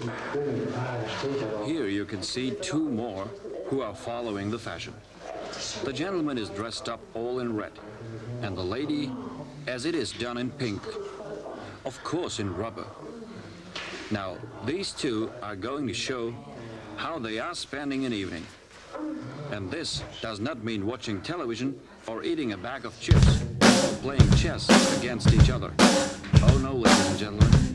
Here you can see two more who are following the fashion. The gentleman is dressed up all in red, and the lady, as it is, done in pink, of course in rubber. Now, these two are going to show how they are spending an evening. And this does not mean watching television or eating a bag of chips or playing chess against each other. Oh no, ladies and gentlemen.